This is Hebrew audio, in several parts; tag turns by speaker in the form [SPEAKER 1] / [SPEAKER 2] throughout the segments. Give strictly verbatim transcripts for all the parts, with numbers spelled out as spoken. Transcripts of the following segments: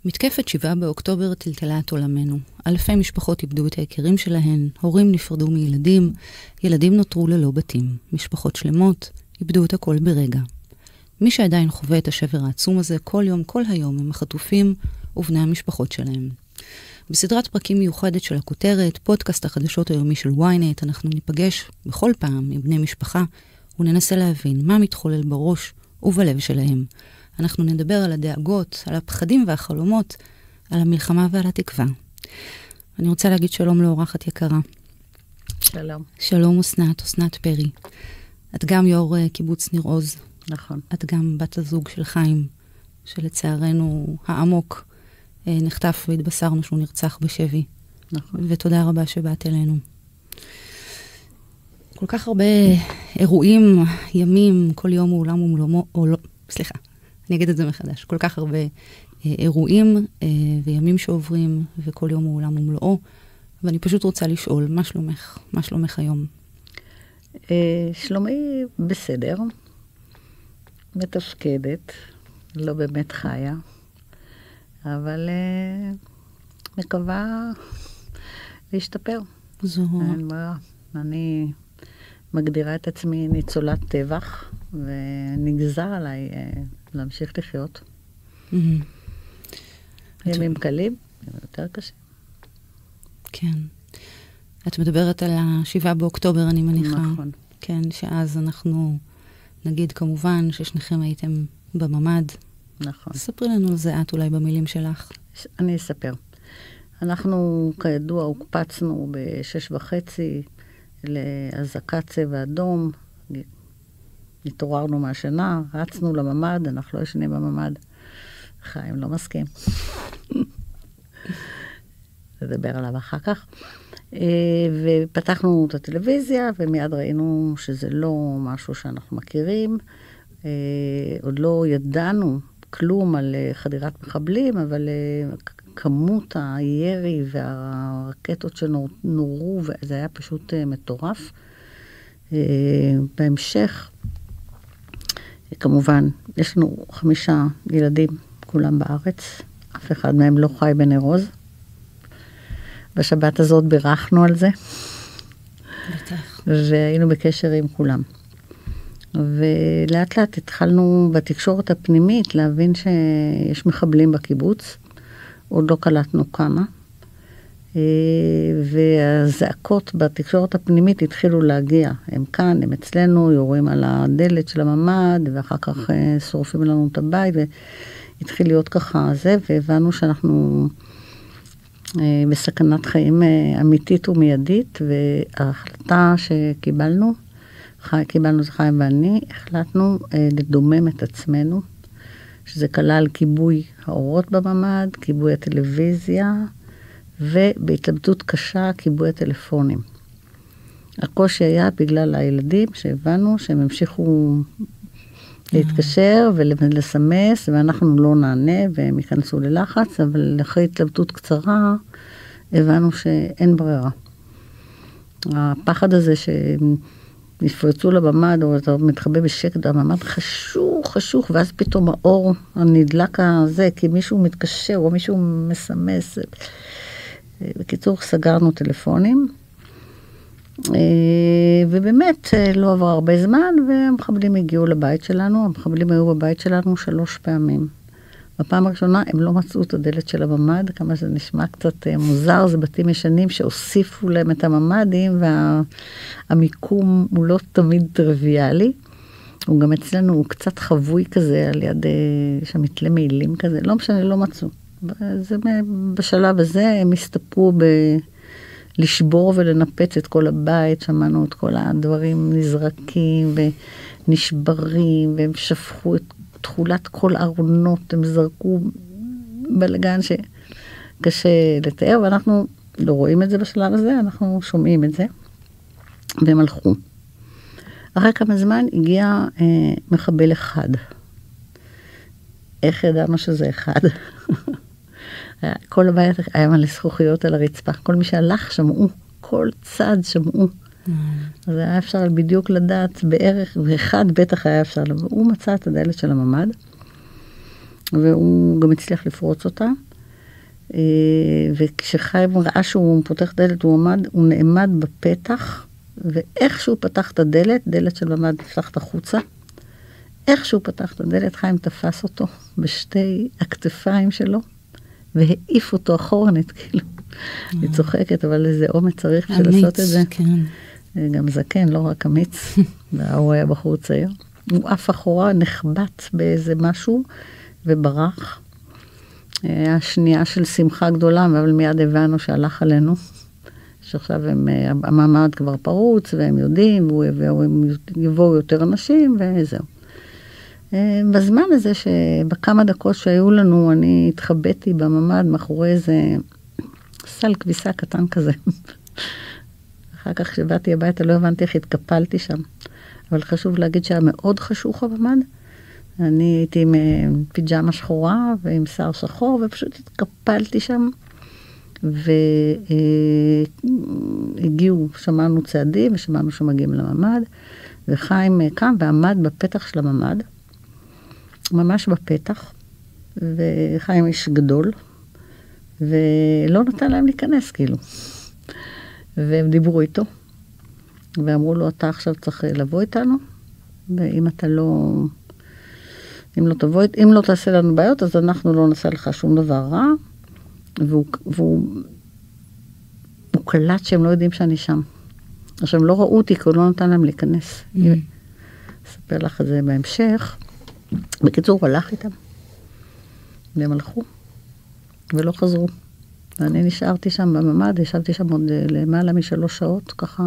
[SPEAKER 1] מתקפת שבעה באוקטובר טלטלה את עולמנו. אלפי משפחות איבדו את היקירים שלהן, הורים נפרדו מילדים, ילדים נותרו ללא בתים, משפחות שלמות איבדו את הכל ברגע. מי שעדיין חווה את השבר העצום הזה כל יום, כל היום, הם החטופים ובני המשפחות שלהם. בסדרת פרקים מיוחדת של הכותרת, פודקאסט החדשות היומי של וויינט, אנחנו ניפגש בכל פעם עם בני משפחה וננסה להבין מה מתחולל בראש ובלב שלהם. אנחנו נדבר על הדאגות, על הפחדים והחלומות, על המלחמה ועל התקווה. אני רוצה להגיד שלום לאורחת יקרה.
[SPEAKER 2] שלום.
[SPEAKER 1] שלום אסנת, אסנת פרי. את גם יו"ר קיבוץ ניר עוז.
[SPEAKER 2] נכון.
[SPEAKER 1] את גם בת הזוג של חיים, שלצערנו העמוק נחטף והתבשרנו שהוא נרצח בשבי.
[SPEAKER 2] נכון.
[SPEAKER 1] ותודה רבה שבאת אלינו. כל כך הרבה אירועים, ימים, כל יום הוא עולם ומלואו, או לא, סליחה. אני אגיד את זה מחדש. כל כך הרבה אה, אירועים אה, וימים שעוברים, וכל יום הוא עולם ומלואו. ואני פשוט רוצה לשאול, מה שלומך? מה שלומך היום?
[SPEAKER 2] אה, שלומי בסדר, מתפקדת, לא באמת חיה, אבל אה, מקווה להשתפר.
[SPEAKER 1] זו...
[SPEAKER 2] אין ברירה. אני מגדירה את עצמי ניצולת טבח, ונגזר עליי אה, להמשיך לחיות.
[SPEAKER 1] Mm-hmm.
[SPEAKER 2] ימים את... קלים, ימים יותר קשים.
[SPEAKER 1] כן. את מדברת על השבעה באוקטובר, אני מניחה.
[SPEAKER 2] נכון.
[SPEAKER 1] כן, שאז אנחנו נגיד כמובן ששניכם הייתם בממד.
[SPEAKER 2] נכון.
[SPEAKER 1] ספרי לנו על זה את אולי במילים שלך.
[SPEAKER 2] אני אספר. אנחנו כידוע הוקפצנו בשש וחצי להזעקת צבע אדום, התעוררנו מהשינה, רצנו לממד, אנחנו לא ישנים בממד. חיים לא מסכים. נדבר עליו אחר כך. ופתחנו את הטלוויזיה, ומיד ראינו שזה לא משהו שאנחנו מכירים. עוד לא ידענו כלום על חדירת מחבלים, אבל כמות הירי והרקטות שנורו, זה היה פשוט מטורף. בהמשך, כמובן, יש לנו חמישה ילדים, כולם בארץ. אף אחד מהם לא חי בניר עוז. בשבת הזאת בירכנו על זה.
[SPEAKER 1] בטח.
[SPEAKER 2] והיינו בקשר עם כולם. ולאט לאט התחלנו בתקשורת הפנימית להבין שיש מחבלים בקיבוץ. עוד לא קלטנו כמה. והזעקות בתקשורת הפנימית התחילו להגיע. הם כאן, הם אצלנו, יורים על הדלת של הממד, ואחר כך שורפים לנו את הבית, והתחיל להיות ככה זה, והבנו שאנחנו בסכנת חיים אמיתית ומיידית, וההחלטה שקיבלנו, קיבלנו זה חיים ואני, החלטנו לדומם את עצמנו, שזה כלל כיבוי האורות בממד, כיבוי הטלוויזיה, ובהתלבטות קשה כיבוי הטלפונים. הקושי היה בגלל הילדים שהבנו שהם המשיכו להתקשר ולסמס, ואנחנו לא נענה והם ייכנסו ללחץ, אבל אחרי התלבטות קצרה הבנו שאין ברירה. הפחד הזה שנפרצו לבמד, או אתה מתחבא בשקט, הממד חשוך, חשוך, ואז פתאום האור הנדלק הזה, כי מישהו מתקשר או מישהו מסמס. בקיצור, סגרנו טלפונים, ובאמת לא עבר הרבה זמן, והמחבלים הגיעו לבית שלנו. המחבלים היו בבית שלנו שלוש פעמים. בפעם הראשונה הם לא מצאו את הדלת של הממד, כמה זה נשמע קצת מוזר, זה בתים ישנים שהוסיפו להם את הממדים, והמיקום הוא לא תמיד טריוויאלי. הוא גם אצלנו, הוא קצת חבוי כזה, על יד שמתלה מעילים כזה, לא משנה, לא מצאו. זה, בשלב הזה הם הסתפרו ב... לשבור ולנפץ את כל הבית, שמענו את כל הדברים נזרקים ונשברים, והם שפכו את תחולת כל ארונות, הם זרקו בלגן שקשה לתאר, ואנחנו לא רואים את זה בשלב הזה, אנחנו שומעים את זה, והם הלכו. אחרי כמה זמן הגיע אה, מחבל אחד. איך ידענו שזה אחד? כל הבית היה מלא זכוכיות על הרצפה. כל מי שהלך שמעו, כל צד שמעו. אז היה אפשר בדיוק לדעת בערך, ואחד בטח היה אפשר. הוא מצא את הדלת של הממד, והוא גם הצליח לפרוץ אותה. וכשחיים ראה שהוא פותח דלת, הוא, עמד, הוא נעמד בפתח, ואיך שהוא פתח את הדלת, דלת של ממ"ד נפתחת החוצה, איך שהוא פתח את הדלת, חיים תפס אותו בשתי הכתפיים שלו, והעיף אותו אחורנית, כאילו. אני צוחקת, אבל איזה אומץ צריך בשביל לעשות את זה. כן. גם זקן, לא רק אמיץ. הוא היה בחור צעיר. הוא אף אחורה נחבט באיזה משהו, וברח. היה שנייה של שמחה גדולה, אבל מיד הבנו שהלך עלינו. שעכשיו הם, הממ"ד כבר פרוץ, והם יודעים, והם יבואו יותר אנשים, וזהו. בזמן הזה, שבכמה דקות שהיו לנו, אני התחבאתי בממ"ד מאחורי איזה סל כביסה קטן כזה. אחר כך כשבאתי הביתה, לא הבנתי איך התקפלתי שם. אבל חשוב להגיד שהיה מאוד חשוך בממ"ד. אני הייתי עם פיג'מה שחורה ועם שיער שחור, ופשוט התקפלתי שם. והגיעו, שמענו צעדים, ושמענו שמגיעים לממ"ד, וחיים קם ועמד בפתח של הממ"ד, ממש בפתח, וחיים איש גדול, ולא נתן להם להיכנס, כאילו. והם דיברו איתו, ואמרו לו, אתה עכשיו צריך לבוא איתנו, ואם אתה לא, אם לא תבוא, אם לא תעשה לנו בעיות, אז אנחנו לא נעשה לך שום דבר רע, והוא, והוא, הוא קלט שהם לא יודעים שאני שם. עכשיו, הם לא ראו אותי, כי הוא לא נתן להם להיכנס. Mm. אספר לך את זה בהמשך. בקיצור, הוא הלך איתם. והם הלכו, ולא חזרו. ואני נשארתי שם בממ"ד, ישבתי שם עוד למעלה משלוש שעות, ככה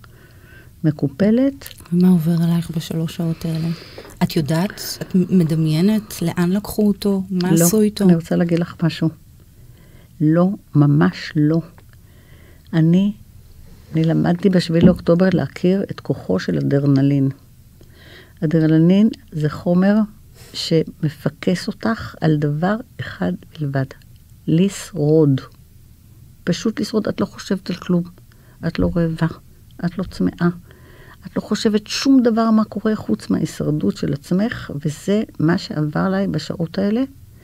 [SPEAKER 2] מקופלת.
[SPEAKER 1] ומה עובר עלייך בשלוש שעות האלה? את יודעת? את מדמיינת? לאן לקחו אותו? מה
[SPEAKER 2] לא,
[SPEAKER 1] עשו איתו?
[SPEAKER 2] אני רוצה להגיד לך משהו. לא, ממש לא. אני, אני למדתי בשביל לאוקטובר להכיר את כוחו של אדרנלין. אדרנלין זה חומר שמפקס אותך על דבר אחד בלבד. לשרוד. פשוט לשרוד. את לא חושבת על כלום. את לא רעבה. את לא צמאה. את לא חושבת שום דבר מה קורה חוץ מההישרדות של עצמך, וזה מה שעבר עליי בשעות האלה.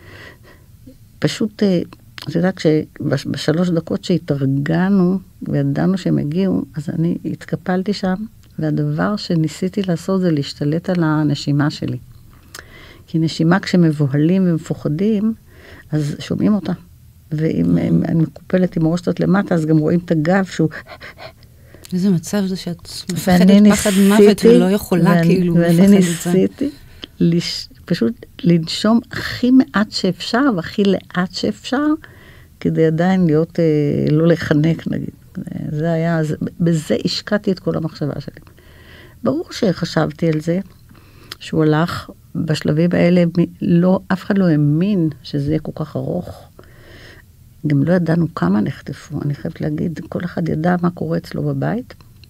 [SPEAKER 2] פשוט, את יודעת, בשלוש דקות שהתארגנו וידענו שהם הגיעו, אז אני התקפלתי שם, והדבר שניסיתי לעשות זה להשתלט על הנשימה שלי. כי נשימה כשמבוהלים ומפוחדים, אז שומעים אותה. ואם אני מקופלת עם הראש קצת למטה, אז גם רואים את הגב שהוא...
[SPEAKER 1] איזה מצב זה שאת מפחדת פחד מוות ולא יכולה כאילו לפחד את זה.
[SPEAKER 2] ואני ניסיתי פשוט לנשום הכי מעט שאפשר, והכי לאט שאפשר, כדי עדיין להיות, לא לחנק נגיד. זה היה, בזה השקעתי את כל המחשבה שלי. ברור שחשבתי על זה, שהוא הלך בשלבים האלה, לא, אף אחד לא האמין שזה יהיה כל כך ארוך. גם לא ידענו כמה נחטפו, אני חייבת להגיד, כל אחד ידע מה קורה אצלו בבית.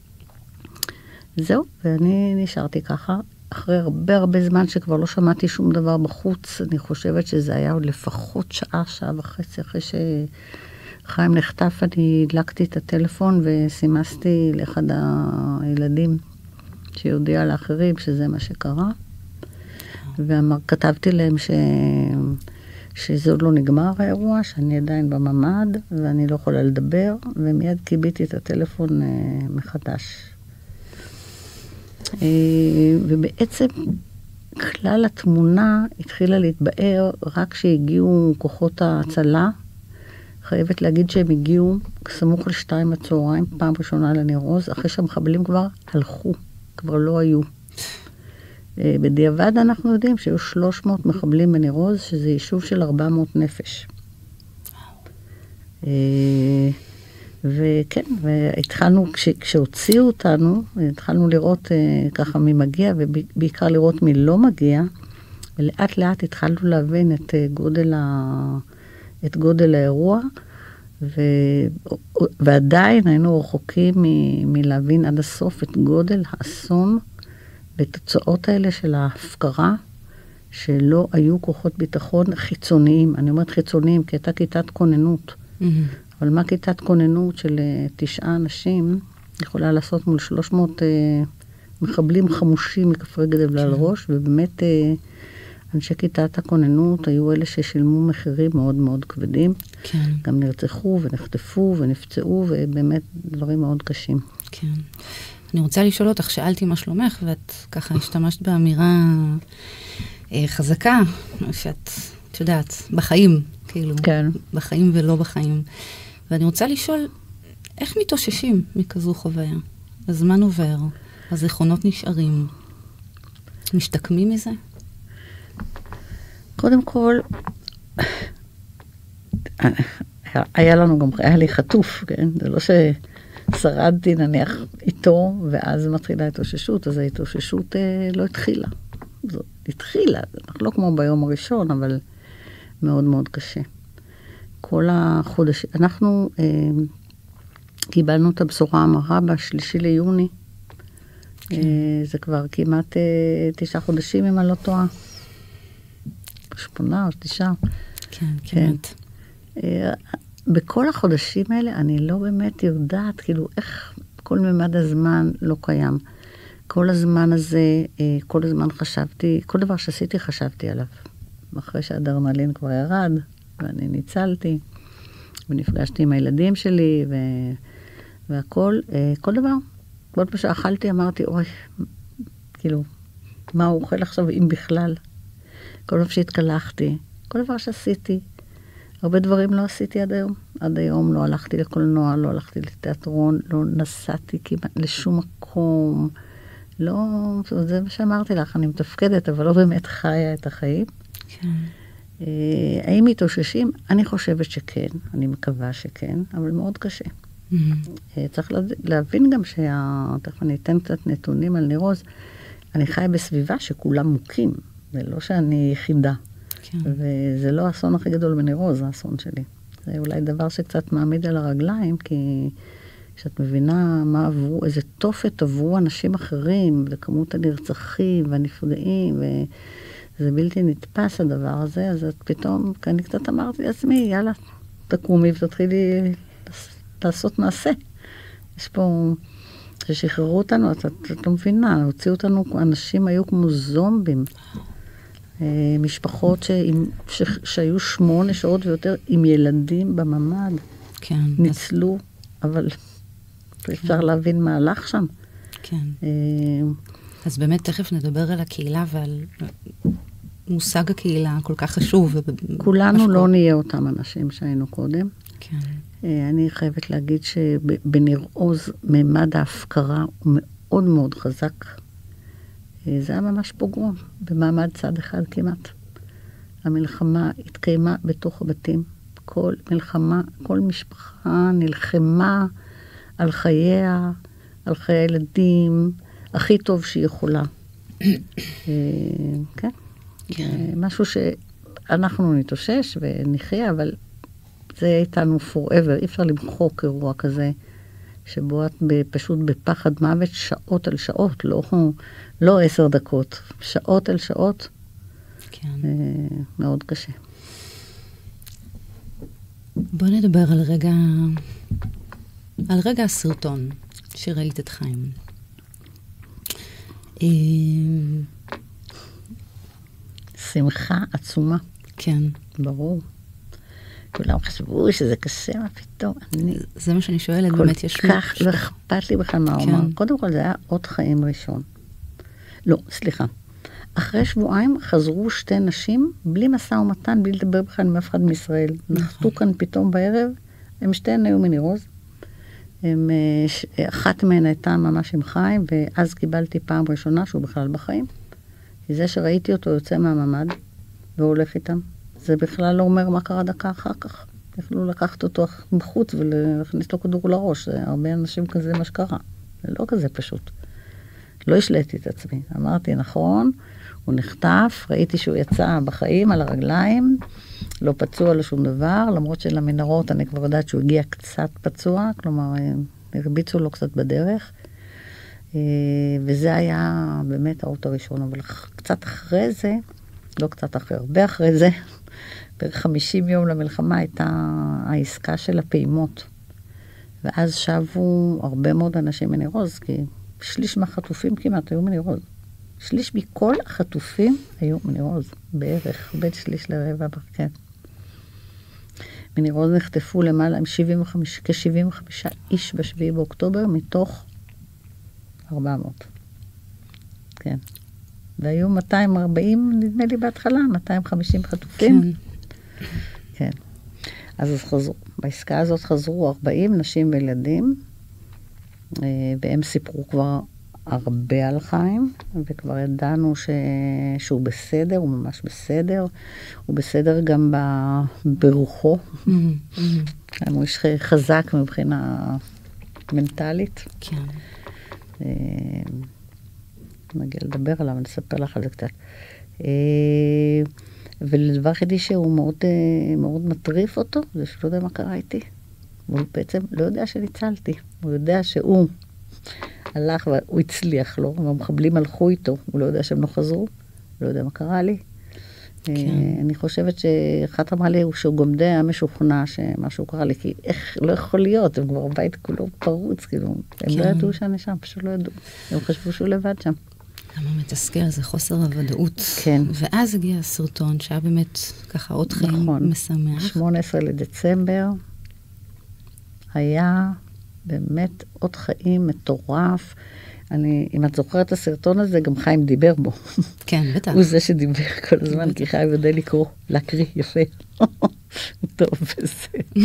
[SPEAKER 2] זהו, ואני נשארתי ככה, אחרי הרבה הרבה זמן שכבר לא שמעתי שום דבר בחוץ, אני חושבת שזה היה עוד לפחות שעה, שעה וחצי, אחרי שחיים נחטף, אני הדלקתי את הטלפון וסימסתי לאחד הילדים שיודיע לאחרים שזה מה שקרה, וכתבתי להם ש... שזה עוד לא נגמר האירוע, שאני עדיין בממ"ד, ואני לא יכולה לדבר, ומיד קיביתי את הטלפון אה, מחדש. אה, ובעצם כלל התמונה התחילה להתבאר רק כשהגיעו כוחות ההצלה. חייבת להגיד שהם הגיעו סמוך לשתיים בצהריים, פעם ראשונה לניר עוז, אחרי שהמחבלים כבר הלכו, כבר לא היו. בדיעבד אנחנו יודעים שהיו שלוש מאות מחבלים בניר עוז, שזה יישוב של ארבע מאות נפש. וכן, והתחלנו, כשהוציאו אותנו, התחלנו לראות ככה מי מגיע, ובעיקר לראות מי לא מגיע, ולאט לאט התחלנו להבין את גודל, ה... את גודל האירוע, ו... ועדיין היינו רחוקים מ... מלהבין עד הסוף את גודל האסון, בתוצאות האלה של ההפקרה, שלא היו כוחות ביטחון חיצוניים. אני אומרת חיצוניים, כי הייתה כיתת כוננות. Mm-hmm. אבל מה כיתת כוננות של uh, תשעה אנשים, יכולה לעשות מול שלוש מאות uh, מחבלים חמושים מכפרי גדב לעל ראש, ובאמת uh, אנשי כיתת הכוננות היו אלה ששילמו מחירים מאוד מאוד כבדים.
[SPEAKER 1] כן.
[SPEAKER 2] גם נרצחו ונחטפו ונפצעו, ובאמת דברים מאוד קשים.
[SPEAKER 1] כן. אני רוצה לשאול אותך, שאלתי מה שלומך, ואת ככה השתמשת באמירה אה, חזקה, שאת, את יודעת, בחיים, כאילו.
[SPEAKER 2] כן.
[SPEAKER 1] בחיים ולא בחיים. ואני רוצה לשאול, איך מתאוששים מכזו חוויה? הזמן עובר, הזיכרונות נשארים. משתקמים מזה?
[SPEAKER 2] קודם כל, היה לנו גם, היה לי חטוף, כן? זה לא ששרדתי נניח איתו, ואז מתחילה התאוששות, אז ההתאוששות אה, לא התחילה. זאת התחילה, לא כמו ביום הראשון, אבל מאוד מאוד קשה. כל החודש, אנחנו אה, קיבלנו את הבשורה המרה בשלישי ליוני, כן. אה, זה כבר כמעט אה, תשעה חודשים, אם אני לא טועה. שמונה או תשעה.
[SPEAKER 1] כן, כמעט.
[SPEAKER 2] כן. בכל החודשים האלה אני לא באמת יודעת, כאילו, איך כל ממד הזמן לא קיים. כל הזמן הזה, כל הזמן חשבתי, כל דבר שעשיתי חשבתי עליו. אחרי שהאדרנלין כבר ירד, ואני ניצלתי, ונפגשתי עם הילדים שלי, ו... והכל, כל דבר. כל פעם שאכלתי אמרתי, אוי, כאילו, מה הוא אוכל עכשיו, אם בכלל? כל פעם שהתקלחתי, כל דבר שעשיתי, הרבה דברים לא עשיתי עד היום. עד היום לא הלכתי לקולנוע, לא הלכתי לתיאטרון, לא נסעתי כמעט לשום מקום. לא, זה מה שאמרתי לך, אני מתפקדת, אבל לא באמת חיה את החיים.
[SPEAKER 1] כן.
[SPEAKER 2] האם מתאוששים? אני חושבת שכן, אני מקווה שכן, אבל מאוד קשה. Mm-hmm. צריך להבין גם שה... תכף אני אתן קצת נתונים על נירוז. אני חיה בסביבה שכולם מוכים. זה לא שאני יחידה. כן. וזה לא האסון הכי גדול בנירוז, זה האסון שלי. זה אולי דבר שקצת מעמיד על הרגליים, כי כשאת מבינה מה עברו, איזה תופת עברו אנשים אחרים, וכמות הנרצחים והנפגעים, וזה בלתי נתפס הדבר הזה, אז את פתאום, כי אני קצת אמרתי לעצמי, יאללה, תקומי ותתחילי לעשות מעשה. יש פה... ששחררו אותנו, את, את לא מבינה, הוציאו אותנו, אנשים היו כמו זומבים. משפחות שעם, ש, שהיו שמונה שעות ויותר עם ילדים בממד.
[SPEAKER 1] כן.
[SPEAKER 2] ניצלו, אז... אבל כן. אפשר להבין מה הלך שם.
[SPEAKER 1] כן. אז באמת תכף נדבר על הקהילה ועל מושג הקהילה כל כך חשוב.
[SPEAKER 2] כולנו לא נהיה אותם אנשים שהיינו קודם.
[SPEAKER 1] כן.
[SPEAKER 2] אני חייבת להגיד שבניר-עוז ממד ההפקרה הוא מאוד מאוד חזק. זה היה ממש פוגרום, במעמד צד אחד כמעט. המלחמה התקיימה בתוך הבתים. כל מלחמה, כל משפחה נלחמה על חייה, על חיי הילדים, הכי טוב שהיא יכולה. כן? משהו שאנחנו נתאושש ונחיה, אבל זה איתנו forever. אי אפשר למחוק אירוע כזה, שבו את פשוט בפחד מוות שעות על שעות, לא, לא עשר דקות, שעות על שעות.
[SPEAKER 1] כן.
[SPEAKER 2] מאוד קשה.
[SPEAKER 1] בוא נדבר על רגע, על רגע הסרטון שראית את חיים.
[SPEAKER 2] שמחה עצומה.
[SPEAKER 1] כן.
[SPEAKER 2] ברור. כולם חשבו שזה קשה, מה פתאום. אני...
[SPEAKER 1] זה מה שאני שואלת, באמת יש...
[SPEAKER 2] כל כך לא אכפת לי בכלל מה הוא אמר. קודם כל זה היה עוד חיים ראשון. לא, סליחה. אחרי שבועיים חזרו שתי נשים, בלי משא ומתן, בלי לדבר בכלל עם אף אחד מישראל. נחתו כאן פתאום בערב, הם שתיהן היו מניר-עוז. הם, אחת מהן הייתה ממש עם חיים, ואז קיבלתי פעם ראשונה שהוא בכלל בחיים. כי זה שראיתי אותו יוצא מהממד, והולך איתם. זה בכלל לא אומר מה קרה דקה אחר כך. יכלו לקחת אותו מחוץ ולהכניס לו כדור לראש. זה הרבה אנשים כזה מה שקרה. זה לא כזה פשוט. לא השלטתי את עצמי. אמרתי, נכון, הוא נחטף, ראיתי שהוא יצא בחיים על הרגליים, לא פצוע לו שום דבר, למרות שלמנהרות אני כבר יודעת שהוא הגיע קצת פצוע, כלומר, הרביצו לו קצת בדרך. וזה היה באמת האות הראשון, אבל קצת אחרי זה, לא קצת אחרי, הרבה אחרי זה, בערך חמישים יום למלחמה הייתה העסקה של הפעימות. ואז שבו הרבה מאוד אנשים מניר-עוז, כי שליש מהחטופים כמעט היו מניר-עוז. שליש מכל החטופים היו מניר עוז, בערך, בין שליש לרבע, כן. מניר עוז נחטפו למעלה עם שבעים וחמש, כ-שבעים וחמישה איש בשביעי באוקטובר, מתוך ארבע מאות. כן. והיו מאתיים וארבעים, נדמה לי בהתחלה, מאתיים וחמישים חטופים. כן. כן. אז חזרו, בעסקה הזאת חזרו ארבעים נשים וילדים, והם סיפרו כבר הרבה על חיים, וכבר ידענו ש... שהוא בסדר, הוא ממש בסדר. הוא בסדר גם ב... ברוחו. Mm-hmm. הוא איש חזק מבחינה מנטלית.
[SPEAKER 1] כן.
[SPEAKER 2] נגיע לדבר עליו, נספר לך על זה קצת. ולדבר יחידי שהוא מאוד, מאוד מטריף אותו, זה שלא יודע מה קרה איתי. הוא בעצם לא יודע שניצלתי. הוא יודע שהוא הלך והוא הצליח לו, והמחבלים הלכו איתו, הוא לא יודע שהם לא חזרו, לא יודע מה קרה לי. כן. אני חושבת שאחת אמרה לי שהוא גם די היה שמשהו קרה לי, כי איך לא יכול להיות, הם כבר בית כולו פרוץ, כאילו, הם כן. לא ידעו שאני שם, פשוט לא ידעו. הם חשבו שהוא לבד שם.
[SPEAKER 1] למה מתסכל, זה חוסר הוודאות.
[SPEAKER 2] כן.
[SPEAKER 1] ואז הגיע הסרטון, שהיה באמת ככה עוד חיים
[SPEAKER 2] נכון.
[SPEAKER 1] משמח.
[SPEAKER 2] שמונה עשרה לדצמבר, היה באמת עוד חיים מטורף. אני, אם את זוכרת את הסרטון הזה, גם חיים דיבר בו.
[SPEAKER 1] כן, בטח.
[SPEAKER 2] הוא זה שדיבר כל הזמן, כי חיים יודע לקרוא, להקריא יפה. הוא טוב בזה.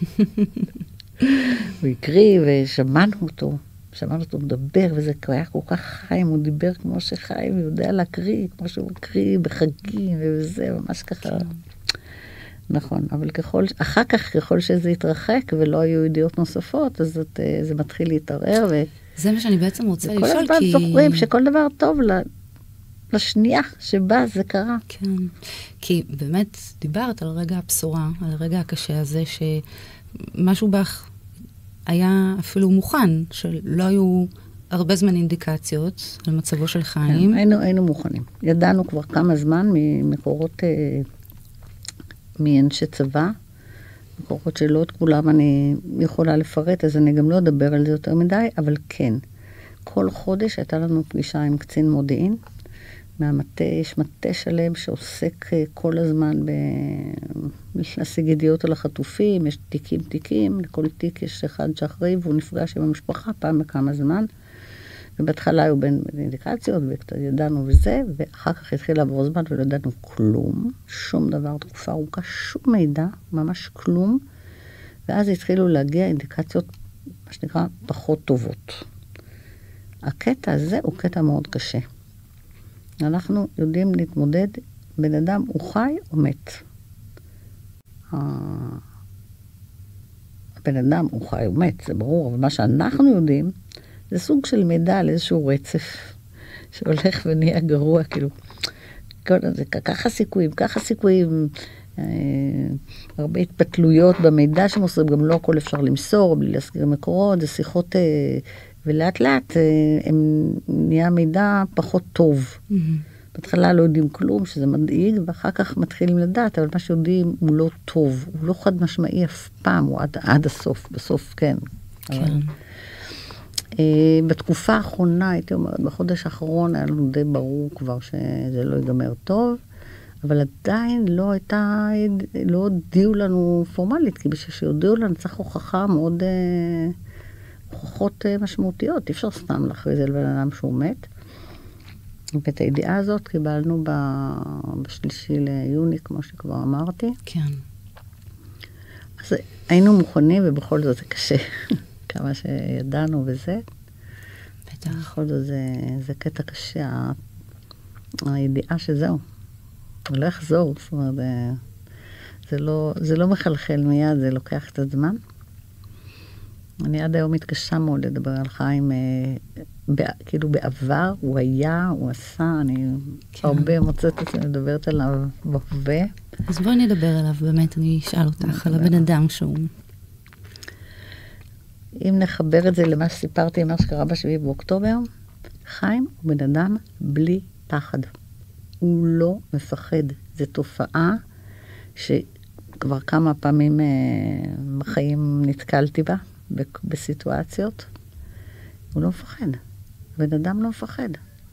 [SPEAKER 2] הוא הקריא ושמענו אותו. שמענו אותו מדבר, וזה היה כל כך חיים, הוא דיבר כמו שחיים, הוא יודע להקריא, כמו שהוא מקריא בחגים, וזה ממש ככה. נכון, אבל ככל, אחר כך, ככל שזה התרחק, ולא היו ידיעות נוספות, אז את, זה מתחיל להתערר, ו...
[SPEAKER 1] זה מה שאני בעצם רוצה לשאול,
[SPEAKER 2] כי... כל הזמן זוכרים שכל דבר טוב לשנייה שבה זה קרה.
[SPEAKER 1] כן, כי באמת דיברת על רגע הבשורה, על הרגע הקשה הזה, שמשהו בך היה אפילו מוכן, שלא היו הרבה זמן אינדיקציות על מצבו של חיים.
[SPEAKER 2] כן, היינו, היינו מוכנים. ידענו כבר כמה זמן ממקורות, מאנשי צבא, מקורות שלא את כולם אני יכולה לפרט, אז אני גם לא אדבר על זה יותר מדי, אבל כן, כל חודש הייתה לנו פגישה עם קצין מודיעין, מהמטה, יש מטה שלם שעוסק כל הזמן ב... להשיג ידיעות על החטופים, יש תיקים תיקים, לכל תיק יש אחד שאחראי, והוא נפגש עם המשפחה פעם בכמה זמן, ובהתחלה היו בין אינדיקציות, וקצת ידענו וזה, ואחר כך התחיל לעבור זמן ולא ידענו כלום, שום דבר, תקופה ארוכה, שום מידע, ממש כלום, ואז התחילו להגיע אינדיקציות, מה שנקרא, פחות טובות. הקטע הזה הוא קטע מאוד קשה. אנחנו יודעים להתמודד, בן אדם הוא חי או מת. הבן אדם הוא חי או מת, זה ברור, אבל מה שאנחנו יודעים, זה סוג של מידע על איזשהו רצף, שהולך ונהיה גרוע, כאילו, כל זה, ככה סיכויים, ככה סיכויים, אה, הרבה התפתלויות במידע שמוסרים, גם לא הכל אפשר למסור, בלי להסגיר מקורות, זה שיחות, אה, ולאט לאט אה, הם נהיה מידע פחות טוב. Mm-hmm. בהתחלה לא יודעים כלום, שזה מדאיג, ואחר כך מתחילים לדעת, אבל מה שיודעים הוא לא טוב, הוא לא חד משמעי אף פעם, הוא עד, עד הסוף, בסוף כן.
[SPEAKER 1] כן.
[SPEAKER 2] אבל, uh, בתקופה האחרונה, הייתי אומרת, בחודש האחרון היה לנו די ברור כבר שזה לא ייגמר טוב, אבל עדיין לא הייתה, לא הודיעו לנו פורמלית, כי בשביל שיודיעו לנו צריך הוכחה מאוד, uh, הוכחות uh, משמעותיות, אי אפשר סתם להכריז על בן אדם שהוא מת. ואת הידיעה הזאת קיבלנו ב... בשלישי ליוני, כמו שכבר אמרתי.
[SPEAKER 1] כן.
[SPEAKER 2] אז היינו מוכנים, ובכל זאת זה קשה. כמה שידענו וזה.
[SPEAKER 1] בטח.
[SPEAKER 2] בכל זאת זה, זה קטע קשה. ה... הידיעה שזהו. הוא לא יחזור. זאת אומרת, זה, זה, לא, זה לא מחלחל מיד, זה לוקח קצת זמן. אני עד היום מתקשה מאוד לדבר על חיים, ב, כאילו בעבר, הוא היה, הוא עשה, אני כן. הרבה מוצאת את זה, מדברת עליו בהווה.
[SPEAKER 1] אז בואי נדבר עליו, באמת, אני אשאל אותך על הבן אדם שהוא.
[SPEAKER 2] אם נחבר את זה למה שסיפרתי, מה שקרה בשביעי באוקטובר, חיים הוא בן אדם בלי פחד. הוא לא מפחד. זו תופעה שכבר כמה פעמים בחיים נתקלתי בה. בסיטואציות, הוא לא מפחד. בן אדם לא מפחד.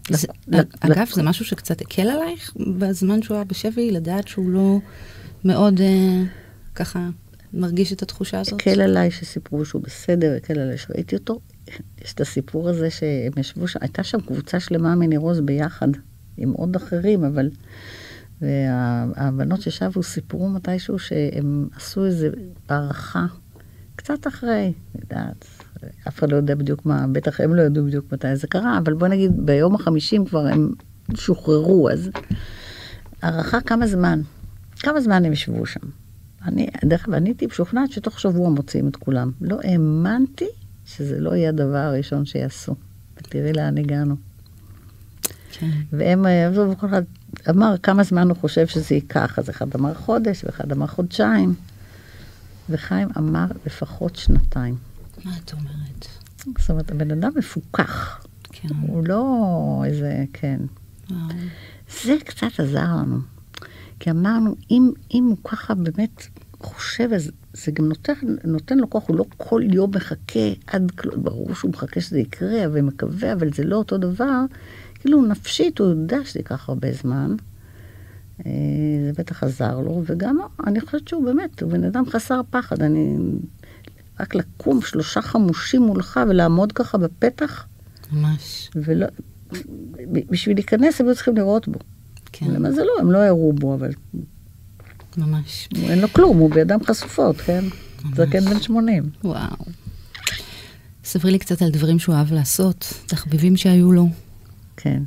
[SPEAKER 1] זה, אגב, זה משהו שקצת הקל עלייך בזמן שהוא היה בשבי, לדעת שהוא לא מאוד אה, ככה מרגיש את התחושה הזאת?
[SPEAKER 2] הקל עליי שסיפרו שהוא בסדר, הקל עליי שראיתי אותו. יש את הסיפור הזה שהם ישבו שם, הייתה שם קבוצה שלמה מניר עוז ביחד, עם עוד אחרים, אבל והבנות ששבו סיפרו מתישהו שהם עשו איזו הערכה, קצת אחרי, יודעת, אף אחד לא יודע בדיוק מה, בטח הם לא ידעו בדיוק מתי זה קרה, אבל בוא נגיד, ביום החמישים כבר הם שוחררו, אז הערכה כמה זמן, כמה זמן הם ישבו שם. אני, דרך כלל, אני הייתי משוכנעת שתוך שבוע מוצאים את כולם. לא האמנתי שזה לא יהיה הדבר הראשון שיעשו. ותראי לאן הגענו.
[SPEAKER 1] כן.
[SPEAKER 2] והם, וכל אחד אמר כמה זמן הוא חושב שזה ייקח. אז אחד אמר חודש, ואחד אמר חודשיים. וחיים אמר לפחות שנתיים.
[SPEAKER 1] מה את אומרת?
[SPEAKER 2] זאת אומרת, הבן אדם מפוקח.
[SPEAKER 1] כן.
[SPEAKER 2] הוא לא איזה, כן.
[SPEAKER 1] וואו.
[SPEAKER 2] זה קצת עזר לנו. כי אמרנו, אם, אם הוא ככה באמת חושב, אז זה גם נותן, נותן לו כוח, הוא לא כל יום מחכה עד, ברור שהוא מחכה שזה יקרה, ומקווה, אבל זה לא אותו דבר. כאילו נפשית, הוא יודע שזה ייקח הרבה זמן. זה בטח עזר לו, וגם אני חושבת שהוא באמת, הוא בן אדם חסר פחד. אני, רק לקום שלושה חמושים מולך ולעמוד ככה בפתח.
[SPEAKER 1] ממש.
[SPEAKER 2] ולא, בשביל להיכנס, הם לא צריכים לראות בו.
[SPEAKER 1] כן.
[SPEAKER 2] למה זה לא? הם לא יראו בו, אבל...
[SPEAKER 1] ממש.
[SPEAKER 2] אין לו כלום, הוא בידם חשופות, כן? זה כן בן שמונים.
[SPEAKER 1] וואו. ספרי לי קצת על דברים שהוא אהב לעשות, תחביבים שהיו לו.
[SPEAKER 2] כן.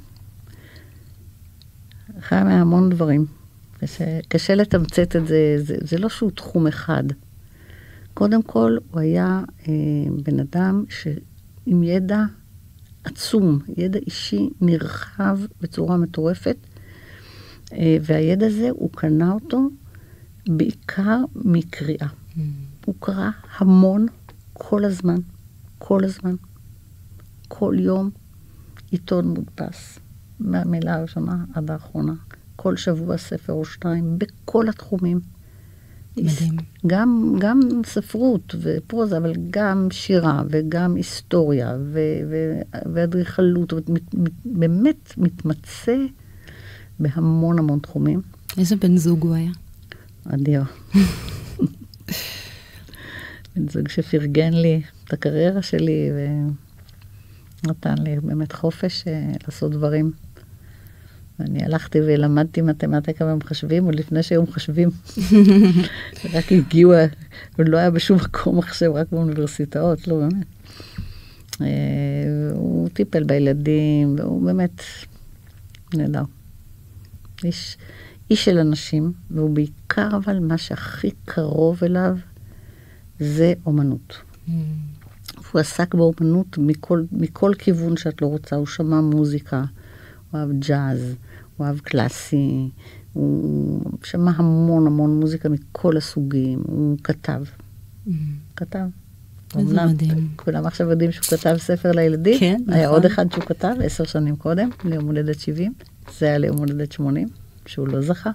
[SPEAKER 2] חיים היה המון דברים. קשה לתמצת את זה, זה, זה לא שהוא תחום אחד. קודם כל, הוא היה אה, בן אדם שעם ידע עצום, ידע אישי נרחב בצורה מטורפת, אה, והידע הזה, הוא קנה אותו בעיקר מקריאה. Mm. הוא קרא המון כל הזמן, כל הזמן, כל יום, עיתון מודפס, מהמילה הראשונה עד האחרונה, כל שבוע ספר או שתיים, בכל התחומים.
[SPEAKER 1] מדהים.
[SPEAKER 2] גם, גם ספרות ופרוזה, אבל גם שירה וגם היסטוריה ו- ו- ואדריכלות, באמת מתמצא בהמון המון תחומים.
[SPEAKER 1] איזה בן זוג הוא היה?
[SPEAKER 2] אדיר. בן זוג שפרגן לי את הקריירה שלי ונתן לי באמת חופש לעשות דברים. ואני הלכתי ולמדתי מתמטיקה במחשבים, עוד לפני שהיו מחשבים. רק הגיעו, הוא לא היה בשום מקום מחשב, רק באוניברסיטאות, לא באמת. הוא טיפל בילדים, והוא באמת נהדר. איש, איש של אנשים, והוא בעיקר אבל מה שהכי קרוב אליו, זה אומנות. Mm. הוא עסק באומנות מכל, מכל כיוון שאת לא רוצה. הוא שמע מוזיקה, הוא אהב ג'אז, הוא אהב קלאסי, הוא שמע המון המון מוזיקה מכל הסוגים, הוא כתב. Mm. כתב.
[SPEAKER 1] איזה מדהים.
[SPEAKER 2] כולם עכשיו יודעים שהוא כתב ספר לילדים.
[SPEAKER 1] כן,
[SPEAKER 2] היה
[SPEAKER 1] נכון.
[SPEAKER 2] עוד אחד שהוא כתב, עשר שנים קודם, ליום הולדת שבעים. זה היה ליום הולדת שמונים, שהוא לא זכה.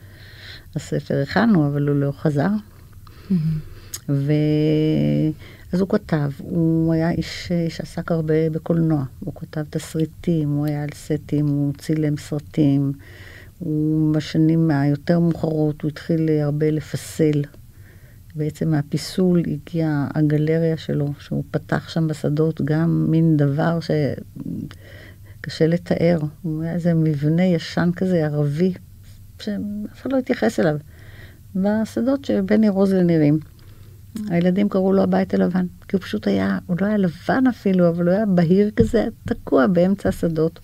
[SPEAKER 2] הספר הכנו, אבל הוא לא חזר. Mm-hmm. ו... אז הוא כתב, הוא היה איש שעסק הרבה בקולנוע, הוא כתב תסריטים, הוא היה על סטים, הוא צילם סרטים, הוא בשנים היותר מאוחרות, הוא התחיל הרבה לפסל. בעצם מהפיסול הגיעה הגלריה שלו, שהוא פתח שם בשדות, גם מין דבר שקשה לתאר. הוא היה איזה מבנה ישן כזה, ערבי, שאף אחד לא התייחס אליו. בשדות שבין ניר עוז לנירים. הילדים קראו לו הבית הלבן, כי הוא פשוט היה, הוא לא היה לבן אפילו, אבל הוא היה בהיר כזה, תקוע באמצע השדות.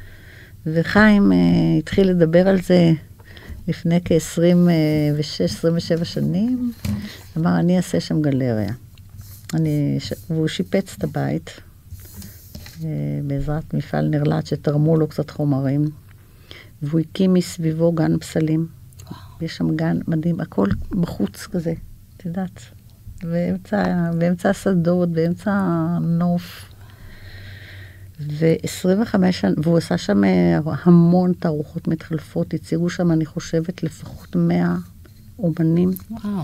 [SPEAKER 2] וחיים אה, התחיל לדבר על זה לפני כ-עשרים ושש עשרים ושבע שנים, אמר, אני אעשה שם גלריה. אני, והוא שיפץ את הבית, אה, בעזרת מפעל נרלט שתרמו לו קצת חומרים, והוא הקים מסביבו גן פסלים. יש שם גן מדהים, הכל בחוץ כזה, את יודעת. באמצע, באמצע השדות, באמצע הנוף. ו-עשרים וחמש שנה, והוא עשה שם המון תערוכות מתחלפות, הציגו שם, אני חושבת, לפחות מאה אומנים.
[SPEAKER 1] וואו.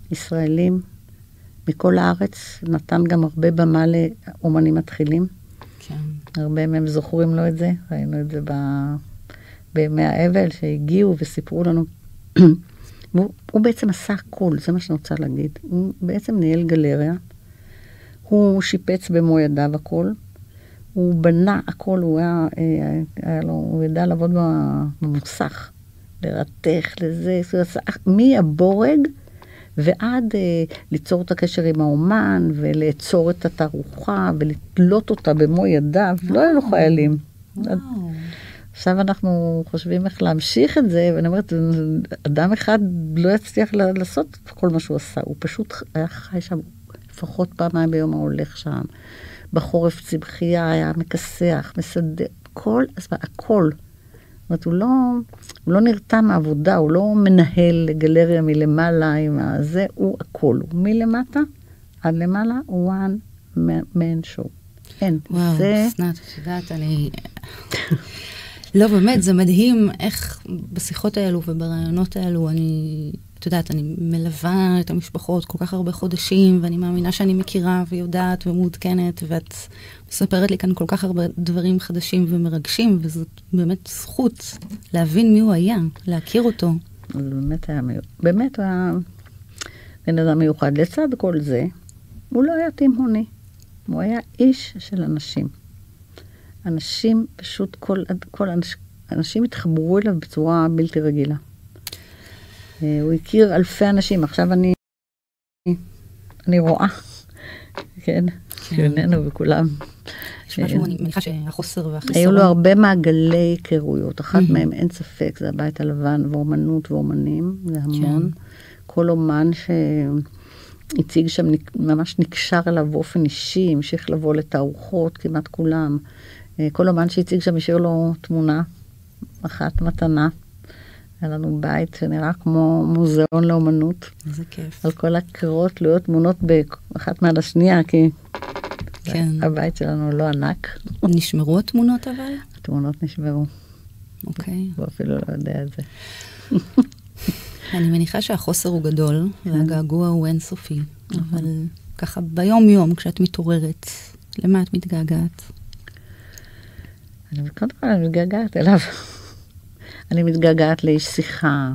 [SPEAKER 2] ישראלים, מכל הארץ, נתן גם הרבה במה לאומנים מתחילים.
[SPEAKER 1] כן.
[SPEAKER 2] הרבה מהם זוכרים לו את זה, ראינו את זה ב... בימי האבל שהגיעו וסיפרו לנו. הוא, הוא בעצם עשה הכל, זה מה שאני רוצה להגיד. הוא בעצם ניהל גלריה, הוא שיפץ במו ידיו הכל, הוא בנה הכל, הוא היה, היה לו, הוא ידע לעבוד במוסך, לרתך, לזה, מהבורג ועד אה, ליצור את הקשר עם האומן, ולעצור את התערוכה, ולתלות אותה במו ידיו, לא היו לו חיילים.
[SPEAKER 1] וואו.
[SPEAKER 2] עכשיו אנחנו חושבים איך להמשיך את זה, ואני אומרת, אדם אחד לא יצליח לעשות כל מה שהוא עשה, הוא פשוט היה חי שם, לפחות פעמיים ביום ההולך שם, בחורף צמחייה, היה מכסח, מסדר, כל, הכל. זאת אומרת, הוא לא, הוא לא נרתע מעבודה, הוא לא מנהל גלריה מלמעלה עם הזה, הוא הכל. הוא מלמטה עד למעלה, הוא one man show. אין.
[SPEAKER 1] וואו,
[SPEAKER 2] זה...
[SPEAKER 1] סנת, את יודעת, אני... לא, באמת, זה מדהים איך בשיחות האלו וברעיונות האלו, אני, את יודעת, אני מלווה את המשפחות כל כך הרבה חודשים, ואני מאמינה שאני מכירה ויודעת ומעודכנת, ואת מספרת לי כאן כל כך הרבה דברים חדשים ומרגשים, וזאת באמת זכות להבין מי הוא היה, להכיר אותו.
[SPEAKER 2] זה באמת היה מיוחד. באמת הוא היה בן אדם מיוחד. לצד כל זה, הוא לא היה תימהוני. הוא היה איש של אנשים. אנשים, פשוט כל, כל אנש, אנשים התחברו אליו בצורה בלתי רגילה. הוא הכיר אלפי אנשים. עכשיו אני, אני רואה, כן, שעינינו וכולם.
[SPEAKER 1] יש משהו, אני מניחה שהחוסר והחיסרון.
[SPEAKER 2] היו לו הרבה מעגלי היכרויות. אחת מהם, אין ספק, זה הבית הלבן, ואומנות ואומנים, זה המון. כל אומן שהציג שם, ממש נקשר אליו באופן אישי, המשיך לבוא לתערוכות, כמעט כולם. כל אומן שהציג שם השאיר לו תמונה, אחת מתנה. היה לנו בית שנראה כמו מוזיאון לאומנות.
[SPEAKER 1] איזה כיף.
[SPEAKER 2] על כל הקירות תלויות תמונות באחת מעל השנייה, כי כן. הבית שלנו לא ענק.
[SPEAKER 1] נשמרו התמונות אבל?
[SPEAKER 2] התמונות נשמרו.
[SPEAKER 1] אוקיי.
[SPEAKER 2] הוא אפילו לא יודע את זה.
[SPEAKER 1] אני מניחה שהחוסר הוא גדול, והגעגוע הוא אינסופי. אבל ככה ביום יום, כשאת מתעוררת, למה את מתגעגעת?
[SPEAKER 2] אני קודם כל אני מתגעגעת אליו. אני מתגעגעת לאיש שיחה.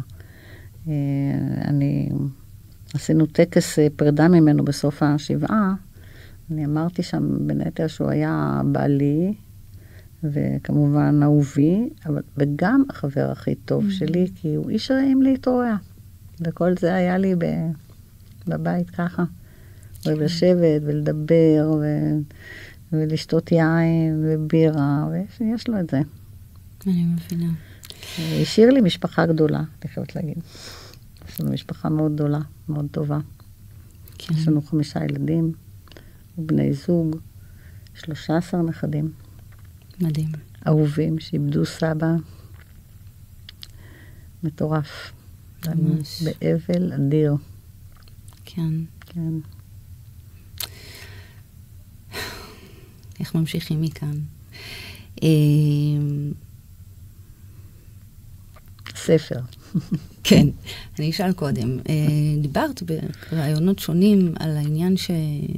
[SPEAKER 2] אני, עשינו טקס פרידה ממנו בסוף השבעה. אני אמרתי שם בין היתר שהוא היה בעלי, וכמובן אהובי, אבל, וגם החבר הכי טוב שלי, כי הוא איש רעים להתרועע. וכל זה היה לי ב, בבית ככה. ולשבת ולדבר ו... ולשתות יין ובירה, ויש לו את זה.
[SPEAKER 1] אני מבינה.
[SPEAKER 2] השאיר לי משפחה גדולה, אני חייבת להגיד. יש לנו משפחה מאוד גדולה, מאוד טובה. כן. יש לנו חמישה ילדים, ובני זוג, שלושה עשר נכדים.
[SPEAKER 1] מדהים.
[SPEAKER 2] אהובים שאיבדו סבא. מטורף. ממש. באבל אדיר.
[SPEAKER 1] כן.
[SPEAKER 2] כן.
[SPEAKER 1] איך ממשיכים מכאן?
[SPEAKER 2] ספר.
[SPEAKER 1] כן, אני אשאל קודם. דיברת ברעיונות שונים על העניין ש...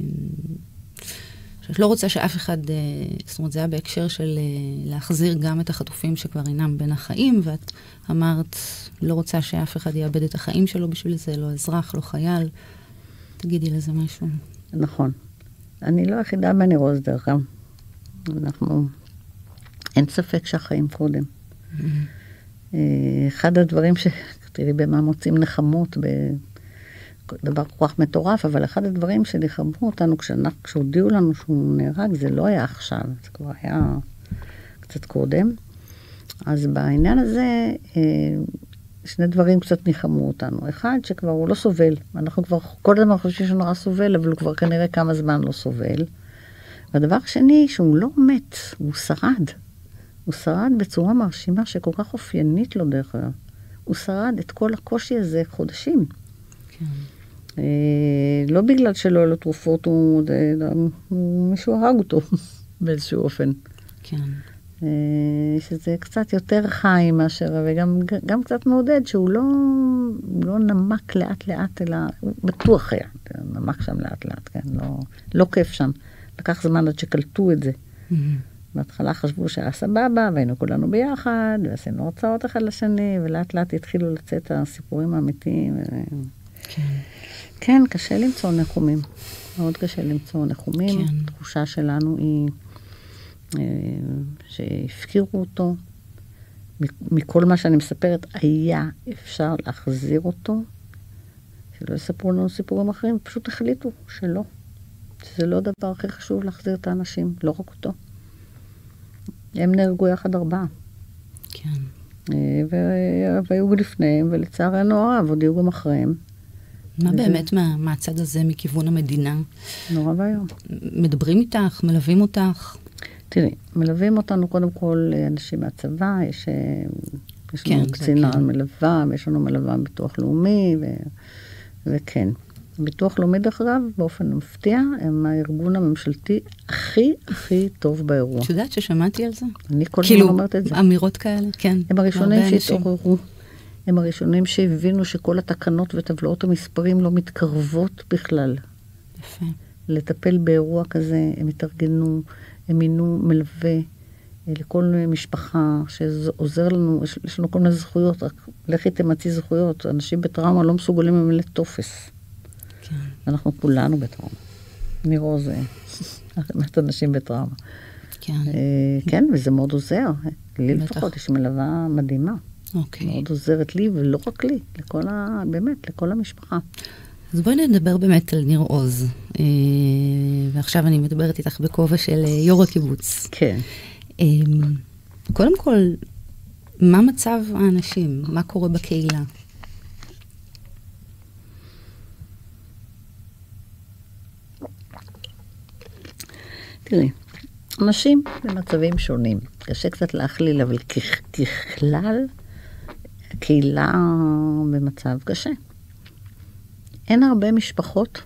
[SPEAKER 1] שאת לא רוצה שאף אחד, זאת אומרת, זה היה בהקשר של להחזיר גם את החטופים שכבר אינם בין החיים, ואת אמרת, לא רוצה שאף אחד יאבד את החיים שלו בשביל זה, לא אזרח, לא חייל. תגידי לזה משהו. נכון.
[SPEAKER 2] אני לא היחידה בני רוז דרך כלל. אנחנו, אין ספק שהחיים קודם. Mm-hmm. אחד הדברים ש... תראי במה מוצאים נחמות, בדבר כל כך מטורף, אבל אחד הדברים שנחמו אותנו, כשהודיעו לנו שהוא נהרג, זה לא היה עכשיו, זה כבר היה קצת קודם. אז בעניין הזה, שני דברים קצת נחמו אותנו. אחד, שכבר הוא לא סובל. אנחנו כבר כל הזמן חושבים שהוא נורא סובל, אבל הוא כבר כנראה כמה זמן לא סובל. והדבר שני, שהוא לא מת, הוא שרד. הוא שרד בצורה מרשימה שכל כך אופיינית לו דרך כלל. הוא שרד את כל הקושי הזה חודשים. כן. אה, לא בגלל שלא היו לו תרופות, הוא, הוא, מישהו הרג אותו באיזשהו אופן.
[SPEAKER 1] כן.
[SPEAKER 2] שזה קצת יותר חי מאשר, וגם גם קצת מעודד, שהוא לא, לא נמק לאט לאט, אלא הוא בטוח היה, נמק שם לאט לאט, כן, לא, לא כיף שם. לקח זמן עד שקלטו את זה. בהתחלה חשבו שהיה סבבה, והיינו כולנו ביחד, ועשינו הרצאות אחד לשני, ולאט לאט התחילו לצאת הסיפורים האמיתיים.
[SPEAKER 1] כן.
[SPEAKER 2] כן, קשה למצוא נחומים. מאוד קשה למצוא נחומים.
[SPEAKER 1] כן.
[SPEAKER 2] התחושה שלנו היא שהפקירו אותו. מכל מה שאני מספרת, היה אפשר להחזיר אותו. שלא יספרו לנו סיפורים אחרים, פשוט החליטו שלא. שזה לא הדבר הכי חשוב להחזיר את האנשים, לא רק אותו. הם נהרגו יחד ארבעה.
[SPEAKER 1] כן.
[SPEAKER 2] והיו לפניהם, ולצערנו הרב, עוד היו גם אחריהם.
[SPEAKER 1] מה באמת מה, מהצד הזה, מכיוון המדינה?
[SPEAKER 2] נורא והיום.
[SPEAKER 1] מדברים איתך, מלווים אותך?
[SPEAKER 2] תראי, מלווים אותנו קודם כל אנשים מהצבא, יש, יש
[SPEAKER 1] כן,
[SPEAKER 2] לנו קצינה
[SPEAKER 1] כן.
[SPEAKER 2] מלווה, ויש לנו מלווה ביטוח לאומי, ו, וכן. ביטוח לאומי דרך אגב, באופן מפתיע, הם הארגון הממשלתי הכי הכי טוב באירוע.
[SPEAKER 1] את יודעת ששמעתי על זה?
[SPEAKER 2] אני כל
[SPEAKER 1] כאילו,
[SPEAKER 2] הזמן אומרת את זה.
[SPEAKER 1] אמירות כאלה, כן.
[SPEAKER 2] הם הראשונים
[SPEAKER 1] הרבה
[SPEAKER 2] שהתעוררו. הם הראשונים שהבינו שכל התקנות וטבלאות המספרים לא מתקרבות בכלל.
[SPEAKER 1] יפה.
[SPEAKER 2] לטפל באירוע כזה, הם התארגנו, הם מינו מלווה לכל משפחה שעוזר לנו, יש, יש לנו כל מיני זכויות, רק לכי תמציא זכויות. אנשים בטראומה לא מסוגלים למלא טופס.
[SPEAKER 1] כן.
[SPEAKER 2] אנחנו כולנו בטראומה. נראו זה, באמת אנשים בטראומה.
[SPEAKER 1] כן.
[SPEAKER 2] אה, כן, וזה מאוד עוזר. לי
[SPEAKER 1] בטח.
[SPEAKER 2] לפחות יש מלווה מדהימה.
[SPEAKER 1] אוקיי.
[SPEAKER 2] מאוד עוזרת לי, ולא רק לי, לכל ה... באמת, לכל המשפחה.
[SPEAKER 1] אז בואי נדבר באמת על ניר עוז. אה, ועכשיו אני מדברת איתך בכובע של אה, יו"ר הקיבוץ.
[SPEAKER 2] כן.
[SPEAKER 1] אה, קודם כל, מה מצב האנשים? מה קורה בקהילה?
[SPEAKER 2] תראי, אנשים במצבים שונים. קשה קצת להכליל, אבל כ- ככלל, הקהילה במצב קשה. אין הרבה משפחות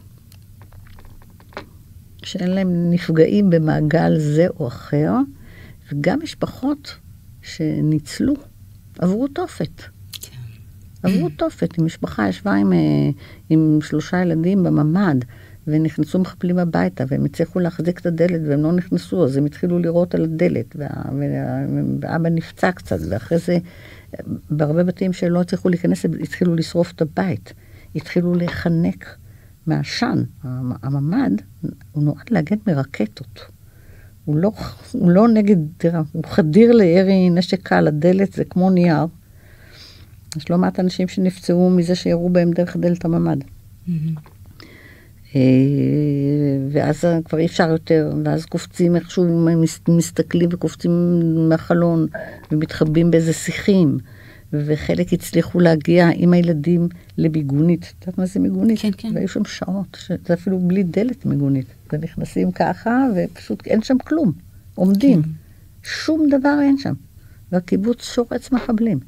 [SPEAKER 2] שאין להם נפגעים במעגל זה או אחר, וגם משפחות שניצלו, עברו תופת.
[SPEAKER 1] כן.
[SPEAKER 2] עברו תופת. עם משפחה ישבה עם, עם שלושה ילדים בממד, ונכנסו מחבלים הביתה, והם הצליחו להחזיק את הדלת, והם לא נכנסו, אז הם התחילו לראות על הדלת, וה, וה, ואבא נפצע קצת, ואחרי זה, בהרבה בתים שלא הצליחו להיכנס, התחילו לשרוף את הבית, התחילו להיחנק מהעשן. הממד, הוא נועד להגן מרקטות. הוא לא, הוא לא נגד, תראה, הוא חדיר לירי נשק קל, הדלת זה כמו נייר. יש לא מעט אנשים שנפצעו מזה שירו בהם דרך דלת הממד. ואז כבר אי אפשר יותר, ואז קופצים איכשהו, מסתכלים וקופצים מהחלון, ומתחבאים באיזה שיחים, וחלק הצליחו להגיע עם הילדים למיגונית. את יודעת מה זה מיגונית?
[SPEAKER 1] כן, כן.
[SPEAKER 2] והיו שם שעות, שזה אפילו בלי דלת מיגונית. ונכנסים ככה, ופשוט אין שם כלום. עומדים. כן. שום דבר אין שם. והקיבוץ שורץ מחבלים.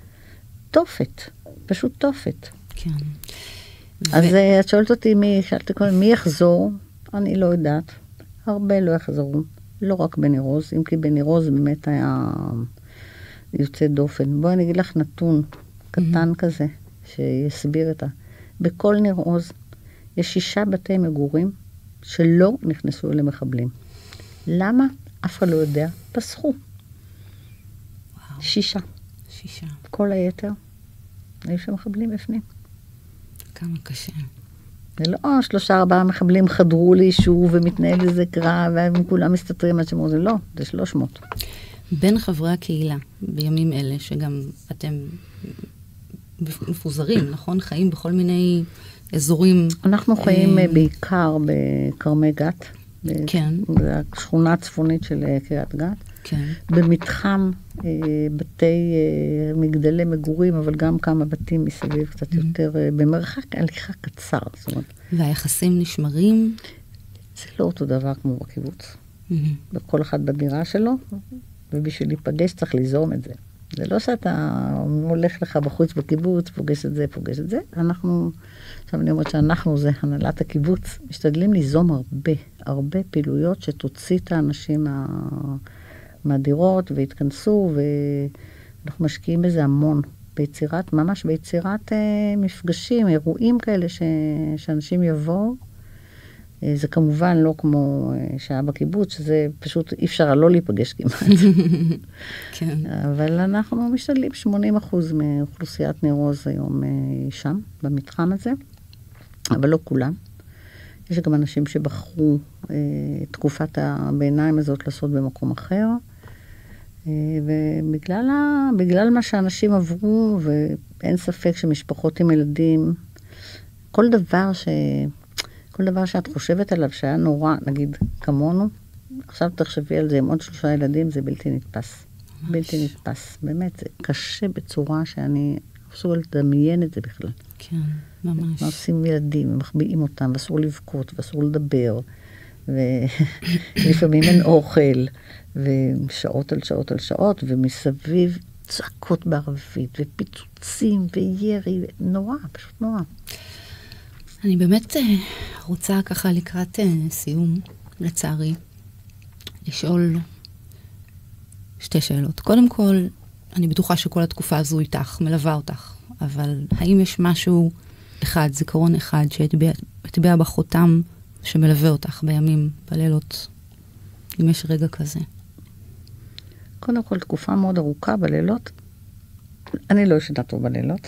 [SPEAKER 2] תופת. פשוט תופת.
[SPEAKER 1] כן.
[SPEAKER 2] אז ו... את שואלת אותי, מי, שאלת כל, מי יחזור? אני לא יודעת. הרבה לא יחזרו. לא רק בניר עוז, אם כי בניר עוז באמת היה יוצא דופן. בואי אני אגיד לך נתון קטן mm-hmm. כזה, שיסביר את ה... בכל ניר עוז יש שישה בתי מגורים שלא נכנסו למחבלים. למה? אף אחד לא יודע. פסחו.
[SPEAKER 1] וואו.
[SPEAKER 2] שישה.
[SPEAKER 1] שישה. כל
[SPEAKER 2] היתר, היו שם מחבלים בפנים.
[SPEAKER 1] כמה קשה.
[SPEAKER 2] זה לא שלושה ארבעה מחבלים חדרו ליישוב ומתנהל איזה קרב, והם כולם מסתתרים עד שמור, זה לא, זה שלוש מאות.
[SPEAKER 1] בין חברי הקהילה, בימים אלה, שגם אתם מפוזרים, נכון? חיים בכל מיני אזורים.
[SPEAKER 2] אנחנו חיים בעיקר בקרמי גת.
[SPEAKER 1] כן.
[SPEAKER 2] בשכונה הצפונית של קריית גת.
[SPEAKER 1] כן.
[SPEAKER 2] במתחם בתי מגדלי מגורים, אבל גם כמה בתים מסביב, קצת יותר, במרחק הליכה קצר. זאת אומרת.
[SPEAKER 1] והיחסים נשמרים?
[SPEAKER 2] זה לא אותו דבר כמו בקיבוץ. כל אחד בדירה שלו, ובשביל להיפגש צריך ליזום את זה. זה לא שאתה הולך לך בחוץ בקיבוץ, פוגש את זה, פוגש את זה. אנחנו, עכשיו אני אומרת שאנחנו, זה הנהלת הקיבוץ, משתדלים ליזום הרבה, הרבה פעילויות שתוציא את האנשים מה, מהדירות והתכנסו, ואנחנו משקיעים בזה המון, ביצירת, ממש ביצירת אה, מפגשים, אירועים כאלה ש, שאנשים יבואו, זה כמובן לא כמו שהיה בקיבוץ, שזה פשוט אי אפשר לא להיפגש כמעט.
[SPEAKER 1] כן.
[SPEAKER 2] אבל אנחנו משתדלים, שמונים אחוז מאוכלוסיית נירוז היום שם, במתחם הזה, אבל לא כולם. יש גם אנשים שבחרו תקופת הביניים הזאת לעשות במקום אחר, ובגלל ה, בגלל מה שאנשים עברו, ואין ספק שמשפחות עם ילדים, כל דבר ש... כל דבר שאת חושבת עליו שהיה נורא, נגיד, כמונו, עכשיו תחשבי על זה עם עוד שלושה ילדים, זה בלתי נתפס. ממש. בלתי נתפס. באמת, זה קשה בצורה שאני אסור לדמיין את זה בכלל.
[SPEAKER 1] כן, ממש.
[SPEAKER 2] מה עושים ילדים, מחביאים אותם, ואסור לבכות, ואסור לדבר, ולפעמים אין אוכל, ושעות על שעות על שעות, ומסביב צעקות בערבית, ופיצוצים, וירי, נורא, פשוט נורא.
[SPEAKER 1] אני באמת רוצה ככה לקראת סיום, לצערי, לשאול שתי שאלות. קודם כל, אני בטוחה שכל התקופה הזו איתך, מלווה אותך, אבל האם יש משהו אחד, זיכרון אחד, שהטביע בחותם שמלווה אותך בימים, בלילות, אם יש רגע כזה?
[SPEAKER 2] קודם כל, תקופה מאוד ארוכה בלילות. אני לא ישנה טוב בלילות.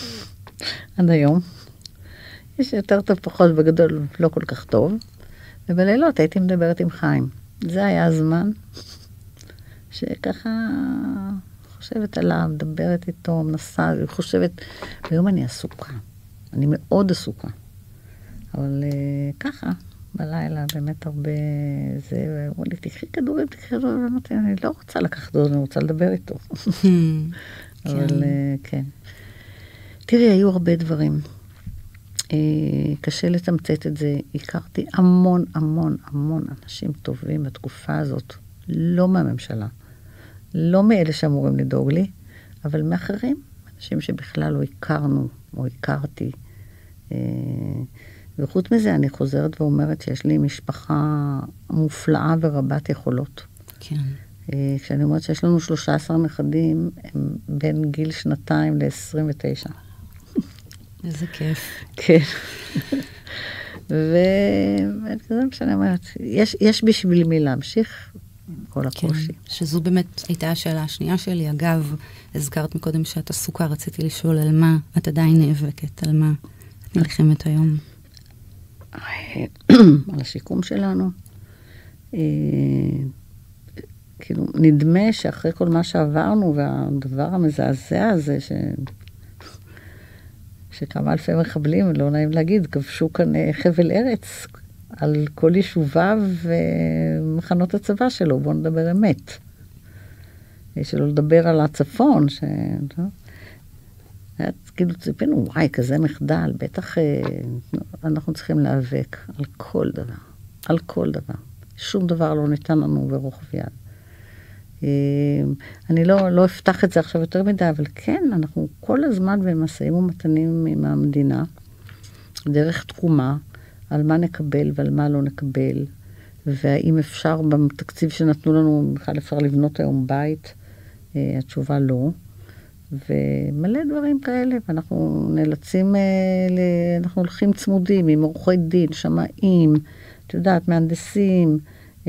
[SPEAKER 2] עד היום. יש יותר טוב פחות, בגדול לא כל כך טוב. ובלילות הייתי מדברת עם חיים. זה היה הזמן שככה חושבת עליו, מדברת איתו, מנסה, חושבת, והיום אני עסוקה. אני מאוד עסוקה. אבל uh, ככה, בלילה באמת הרבה זה, ואמרו לי, תקחי כדורים, תקחי כדורים, ואמרתי, אני לא רוצה לקחת כדורים, אני רוצה לדבר איתו. אבל uh, כן. תראי, היו הרבה דברים. Uh, קשה לתמצת את זה. הכרתי המון, המון, המון אנשים טובים בתקופה הזאת. לא מהממשלה. לא מאלה שאמורים לדאוג לי, אבל מאחרים. אנשים שבכלל לא הכרנו, או הכרתי. Uh, וחוץ מזה, אני חוזרת ואומרת שיש לי משפחה מופלאה ורבת יכולות.
[SPEAKER 1] כן.
[SPEAKER 2] Uh, כשאני אומרת שיש לנו שלושה עשר נכדים, הם בין גיל שנתיים ל-עשרים ותשע.
[SPEAKER 1] איזה כיף.
[SPEAKER 2] כן. וזה מה שאני אומרת, יש, יש בשביל מי להמשיך כל הקושי.
[SPEAKER 1] כן, שזו באמת הייתה השאלה השנייה שלי. אגב, הזכרת מקודם שאת עסוקה, רציתי לשאול על מה את עדיין נאבקת, על מה את נלחמת היום.
[SPEAKER 2] על השיקום שלנו. כאילו, נדמה שאחרי כל מה שעברנו, והדבר המזעזע הזה, ש... שכמה אלפי מחבלים, לא נעים להגיד, כבשו כאן חבל ארץ על כל יישוביו ומחנות הצבא שלו. בואו נדבר אמת. שלא לדבר על הצפון, ש... כאילו ציפינו, וואי, כזה מחדל, בטח אנחנו צריכים להיאבק על כל דבר, על כל דבר. שום דבר לא ניתן לנו ברוחב יד. אני לא, לא אפתח את זה עכשיו יותר מדי, אבל כן, אנחנו כל הזמן במשאים ומתנים עם המדינה, דרך תחומה, על מה נקבל ועל מה לא נקבל, והאם אפשר בתקציב שנתנו לנו, בכלל אפשר לבנות היום בית, התשובה לא. ומלא דברים כאלה, ואנחנו נאלצים, אנחנו הולכים צמודים עם עורכי דין, שמאים, את יודעת, מהנדסים,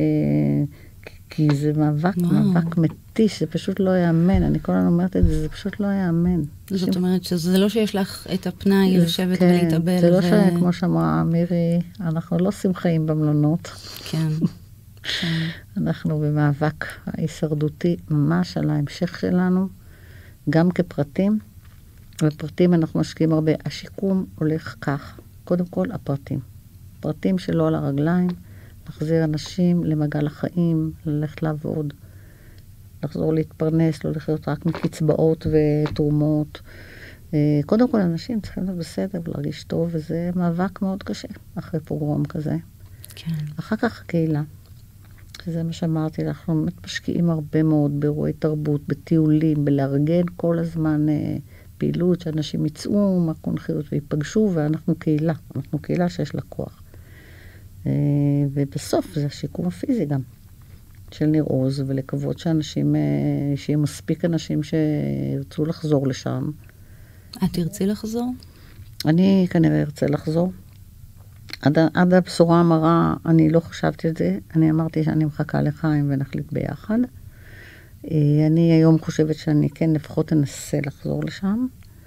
[SPEAKER 2] כי זה מאבק, מאבק מתיש, זה פשוט לא יאמן, אני כל הזמן אומרת את זה, זה פשוט לא יאמן.
[SPEAKER 1] זאת אומרת שזה לא שיש לך את הפנאי לשבת ולהתאבל.
[SPEAKER 2] זה לא שכמו שאמרה מירי, אנחנו לא שמחים במלונות.
[SPEAKER 1] כן.
[SPEAKER 2] אנחנו במאבק ההישרדותי ממש על ההמשך שלנו, גם כפרטים, בפרטים אנחנו משקיעים הרבה. השיקום הולך כך, קודם כל הפרטים. פרטים שלא על הרגליים, להחזיר אנשים למעגל החיים, ללכת לעבוד, לחזור להתפרנס, לא לחיות רק מקצבאות ותרומות. קודם כל אנשים צריכים להיות בסדר ולהרגיש טוב, וזה מאבק מאוד קשה אחרי פוגרום כזה.
[SPEAKER 1] כן.
[SPEAKER 2] אחר כך הקהילה. זה מה שאמרתי, אנחנו באמת משקיעים הרבה מאוד באירועי תרבות, בטיולים, בלארגן כל הזמן אה, פעילות, שאנשים יצאו מהקונכיות ויפגשו, ואנחנו קהילה, אנחנו קהילה שיש לה כוח. אה, ובסוף זה השיקום הפיזי גם, של ניר עוז, ולקוות שאנשים, אה, שיהיה מספיק אנשים שירצו לחזור לשם.
[SPEAKER 1] את תרצי לחזור?
[SPEAKER 2] אני כנראה ארצה לחזור. עד, עד הבשורה המרה, אני לא חשבתי את זה. אני אמרתי שאני מחכה לחיים ונחליט ביחד. אני היום חושבת שאני כן לפחות אנסה לחזור לשם.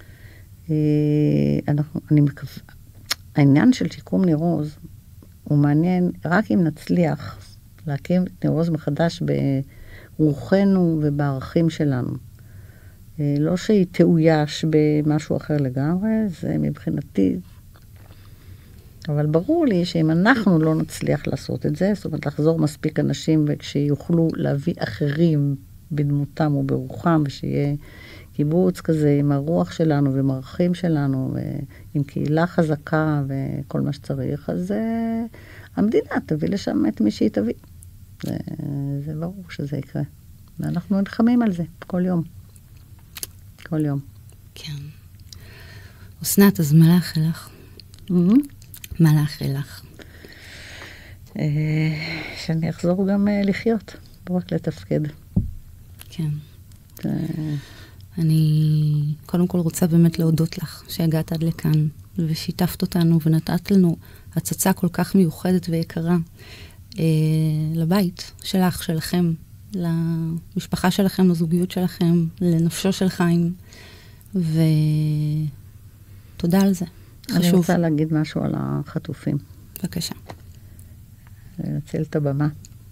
[SPEAKER 2] אנחנו, אני מקווה, העניין של שיקום ניר עוז הוא מעניין רק אם נצליח להקים את ניר עוז מחדש ברוחנו ובערכים שלנו. לא שהיא תאויש במשהו אחר לגמרי, זה מבחינתי. אבל ברור לי שאם אנחנו לא נצליח לעשות את זה, זאת אומרת לחזור מספיק אנשים וכשיוכלו להביא אחרים בדמותם וברוחם, ושיהיה קיבוץ כזה עם הרוח שלנו ועם הערכים שלנו, ועם קהילה חזקה וכל מה שצריך, אז uh, המדינה תביא לשם את מי שהיא תביא. זה, זה ברור שזה יקרה. ואנחנו נלחמים על זה כל יום. כל יום.
[SPEAKER 1] כן. אסנת, אז מה לאחל לך?
[SPEAKER 2] Mm-hmm.
[SPEAKER 1] מה לאחל לך?
[SPEAKER 2] Uh, שאני אחזור גם uh, לחיות, לא רק לתפקד.
[SPEAKER 1] כן.
[SPEAKER 2] Uh,
[SPEAKER 1] אני קודם כל רוצה באמת להודות לך שהגעת עד לכאן ושיתפת אותנו ונתת לנו הצצה כל כך מיוחדת ויקרה אה, לבית שלך, שלכם, למשפחה שלכם, לזוגיות שלכם, לנפשו של חיים, ותודה על זה.
[SPEAKER 2] אני חשוב. רוצה להגיד משהו על החטופים.
[SPEAKER 1] בבקשה.
[SPEAKER 2] לנצל את הבמה.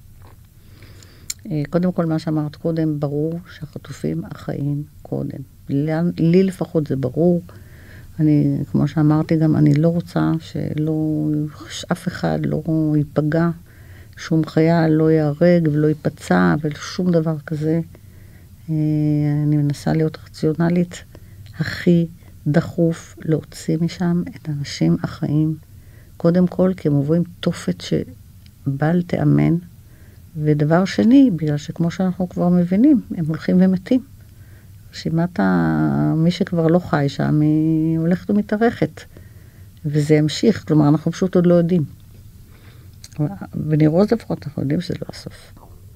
[SPEAKER 2] קודם כל, מה שאמרת קודם, ברור שהחטופים החיים קודם. לי לפחות זה ברור. אני, כמו שאמרתי גם, אני לא רוצה שלא, שאף אחד לא ייפגע, שום חייל לא יהרג ולא ייפצע ושום דבר כזה. אני מנסה להיות רציונלית, הכי דחוף להוציא משם את האנשים החיים. קודם כל, כי הם עוברים תופת שבל תאמן, ודבר שני, בגלל שכמו שאנחנו כבר מבינים, הם הולכים ומתים. רשימת מי שכבר לא חי שם, היא הולכת ומתארכת. וזה ימשיך, כלומר, אנחנו פשוט עוד לא יודעים. וניר עוז לפחות, אנחנו יודעים שזה לא הסוף.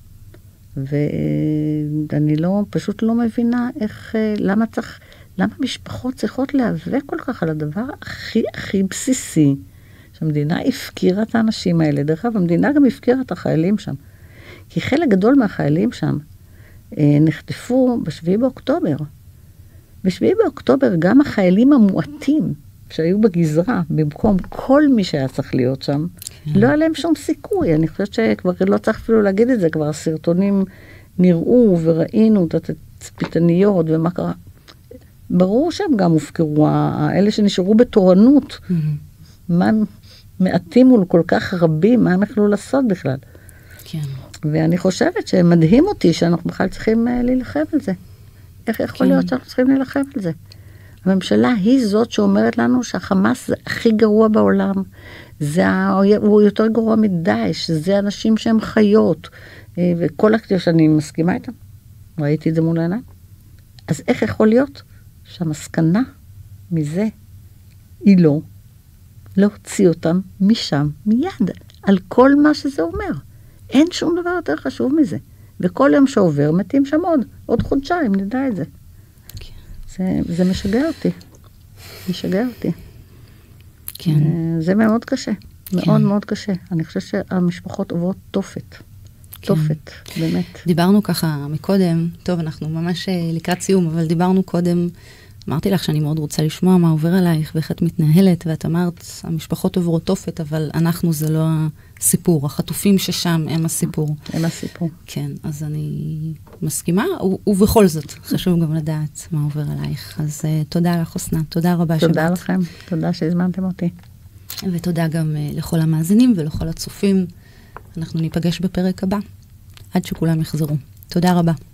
[SPEAKER 2] ואני לא, פשוט לא מבינה איך, למה צריך, למה משפחות צריכות להיאבק כל כך על הדבר הכי הכי בסיסי, שהמדינה הפקירה את האנשים האלה. דרך אגב, המדינה גם הפקירה את החיילים שם. כי חלק גדול מהחיילים שם אה, נחטפו בשביעי באוקטובר. בשביעי באוקטובר גם החיילים המועטים שהיו בגזרה, במקום כל מי שהיה צריך להיות שם, כן. לא היה להם שום סיכוי. אני חושבת שכבר לא צריך אפילו להגיד את זה, כבר הסרטונים נראו וראינו את התצפיתניות ומה קרה. ברור שהם גם הופקרו, האלה שנשארו בתורנות. Mm-hmm. מה מעטים מול כל כך רבים, מה הם יכלו לעשות בכלל?
[SPEAKER 1] כן.
[SPEAKER 2] ואני חושבת שמדהים אותי שאנחנו בכלל צריכים להילחם על זה. איך יכול כן. להיות שאנחנו צריכים להילחם על זה? הממשלה היא זאת שאומרת לנו שהחמאס זה הכי גרוע בעולם. זה הוא יותר גרוע מדאעש, זה אנשים שהם חיות. וכל הכתיב שאני מסכימה איתם, ראיתי את זה מול העיניים. אז איך יכול להיות שהמסקנה מזה היא לא להוציא אותם משם מיד, על כל מה שזה אומר. אין שום דבר יותר חשוב מזה. וכל יום שעובר מתים שם עוד, עוד חודשיים, נדע את זה. כן. זה, זה משגע אותי. משגע אותי.
[SPEAKER 1] כן.
[SPEAKER 2] זה מאוד קשה. כן. מאוד מאוד קשה. אני חושבת שהמשפחות עוברות תופת. כן. תופת, באמת.
[SPEAKER 1] דיברנו ככה מקודם, טוב, אנחנו ממש לקראת סיום, אבל דיברנו קודם, אמרתי לך שאני מאוד רוצה לשמוע מה עובר עלייך, ואיך את מתנהלת, ואת אמרת, המשפחות עוברות תופת, אבל אנחנו זה לא הסיפור. החטופים ששם הם הסיפור.
[SPEAKER 2] הם הסיפור.
[SPEAKER 1] כן, אז אני מסכימה, ובכל זאת, חשוב גם לדעת מה עובר עלייך. אז uh, תודה לך, אסנת. תודה רבה שבאת.
[SPEAKER 2] תודה לכם. תודה שהזמנתם אותי.
[SPEAKER 1] ותודה גם uh, לכל המאזינים ולכל הצופים. אנחנו ניפגש בפרק הבא, עד שכולם יחזרו. תודה רבה.